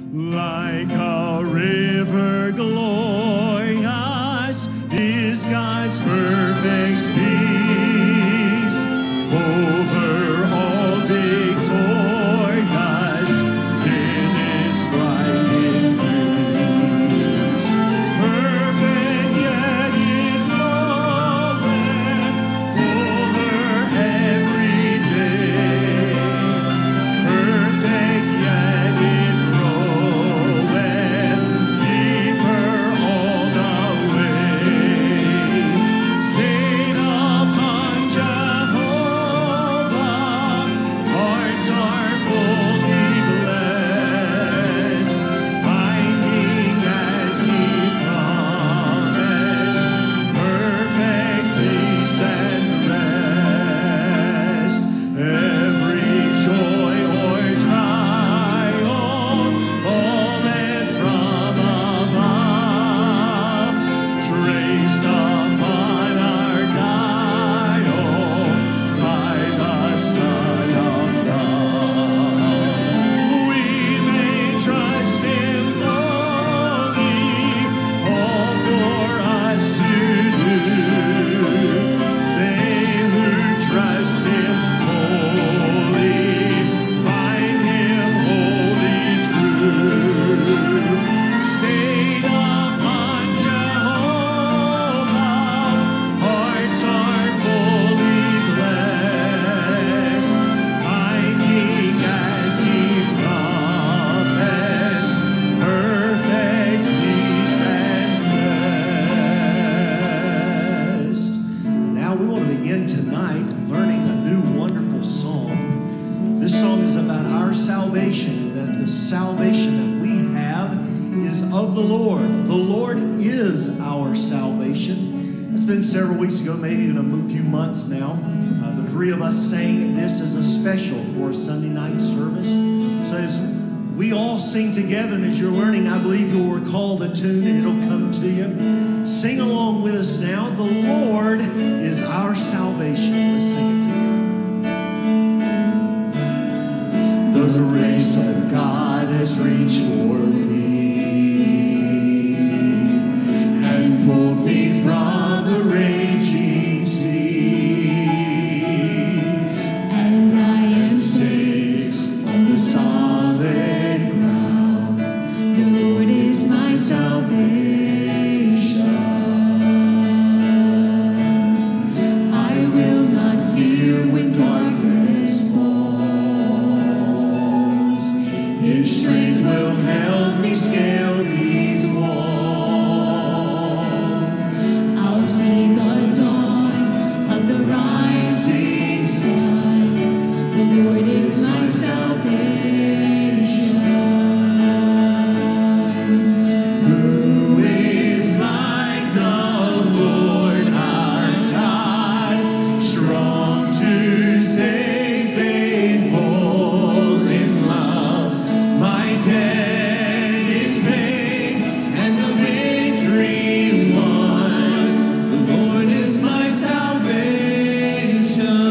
Like a river glorious is God's perfect peace, over all victorious in its bright increase. Perfect yet it floweth over every day. Perfect yet it groweth deeper all the way. Stayed upon Jehovah, hearts are fully blessed, finding as He promised, perfect peace and rest. Every joy or trial falleth from above, traced upon our dial by the Son of God. We may trust Him fully, all for us to do. They who trust Him wholly find Him wholly true. Stayed upon Jehovah, hearts are fully blessed, finding as He promised, perfect peace and rest. Now we want to begin tonight learning a new wonderful song. This song is about our salvation, that the salvation that we have is of the Lord. The Lord is our salvation. It's been several weeks ago, maybe even a few months now. The three of us sang this as a special for a Sunday night service. So as we all sing together, and as you're learning, I believe you'll recall the tune and it'll come to you. Sing along with us now. The Lord is our salvation. Let's sing it together. The grace of God has reached for me and pulled me from the raging sea, and I am safe on the solid ground. The Lord is my salvation. I will not fear when darkness falls. His strength will help me scale these walls. I'll see the dawn of the rising sun. The Lord is my salvation. Who is like the Lord our God, strong to save, faithful in love? My debt is paid and the victory won. The Lord is my salvation.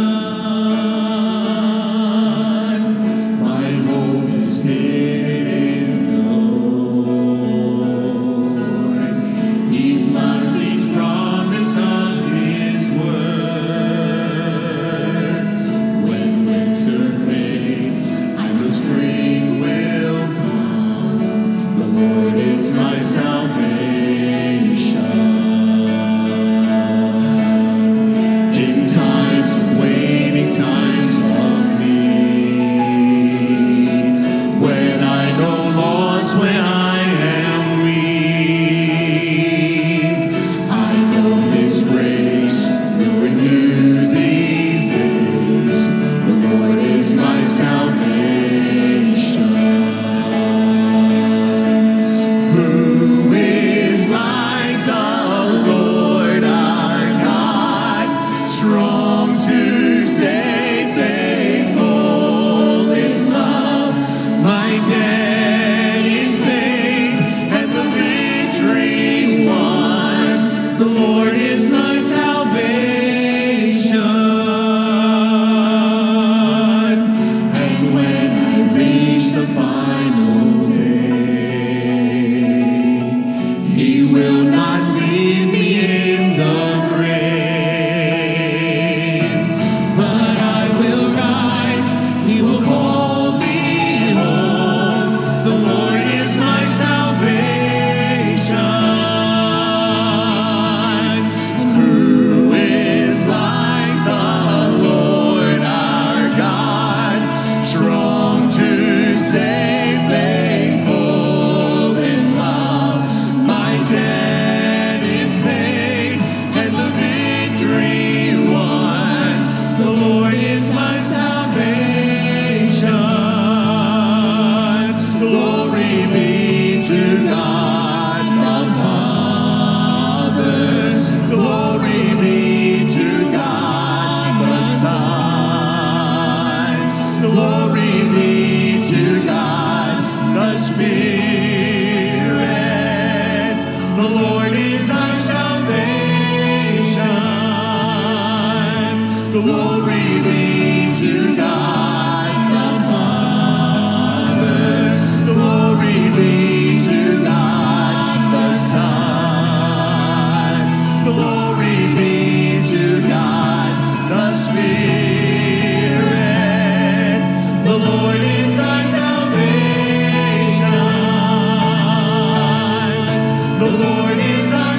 My hope is hidden in the Lord. He floods each promise of His word. When winter fades, I know spring will come. The Lord is my salvation. In times of waiting, times of need, when I know loss, when I am weak, I know His grace will renew these days. The Lord is my salvation. Who is be to God the Father. Glory be to God the Son. Glory be to God the Spirit. The Lord is our salvation. Glory be to God the Father. Glory be to God the Son. Glory be to God the Spirit. The Lord is our salvation. The Lord is our